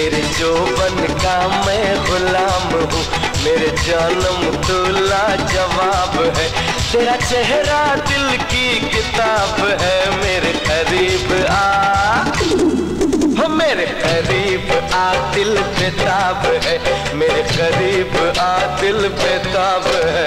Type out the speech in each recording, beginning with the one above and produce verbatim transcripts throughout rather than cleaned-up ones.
तेरे जोबन का मैं गुलाम हूँ, मेरे जानम तू लाजवाब है। तेरा चेहरा दिल की किताब है, मेरे करीब आ, हो मेरे करीब आ, दिल बेताब है, मेरे करीब आ, दिल बेताब है।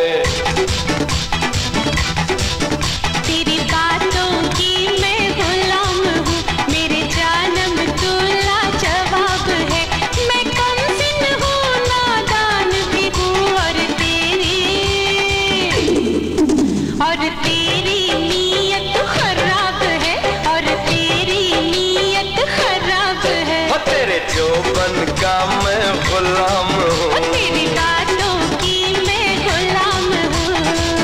जोबन का मैं गुलाम हूँ, तेरी बातों की मैं गुलाम हूँ।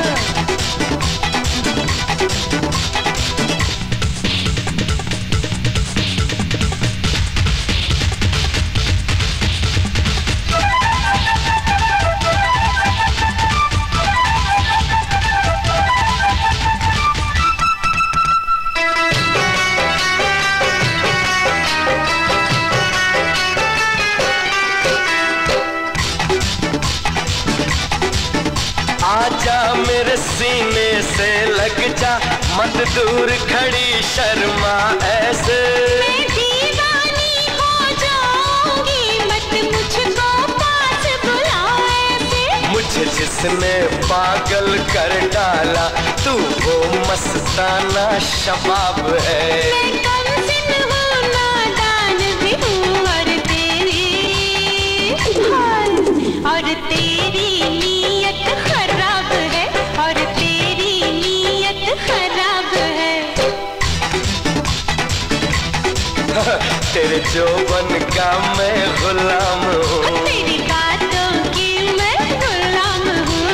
आजा मेरे सीने से लग जा, मत दूर खड़ी शर्मा ऐसे। मैं दीवानी हो जाऊंगी, मत मुझको पास बुलाओ ऐसे। मुझे जिसने पागल कर डाला, तू वो मस्ताना शबाब है। मैं कमसिन हूँ, नादान भी हूँ, और तेरी और तेरी नीयत खराब है, और तेरी नीयत खराब है। तेरे जोबन का मैं गुलाम हूँ, तेरी बातों की मैं गुलाम हूँ।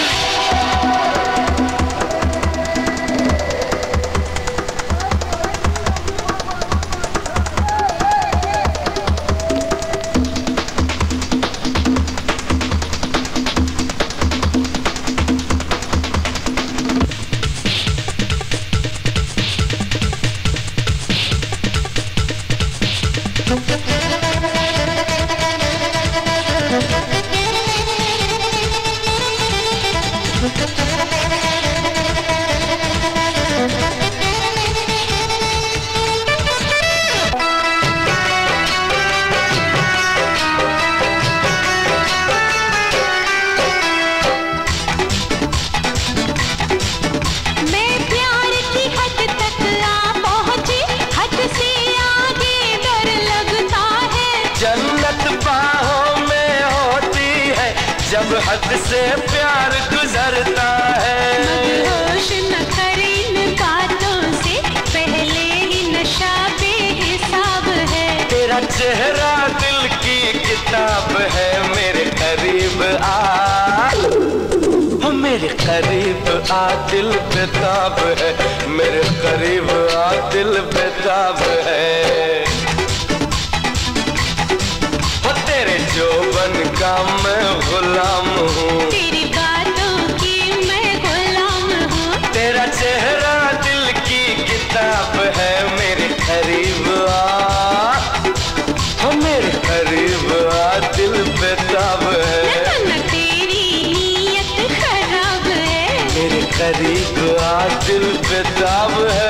जब हद से प्यार गुजरता है। मदहोश न करे इन बातों से, पहले ही नशा बेहिसाब है। तेरा चेहरा दिल की किताब है, मेरे करीब आ, मेरे करीब आ, दिल बेताब है, मेरे करीब आ, दिल बेताब है। तेरे जोबन का मैं गुलाम हूँ, तेरी बातों की मैं गुलाम हूँ। तेरा चेहरा दिल की किताब है, मेरे करीब आ, मेरे करीब आ, दिल बेताब है। न तेरी नीयत खराब है, मेरे करीब आ, दिल बेताब है।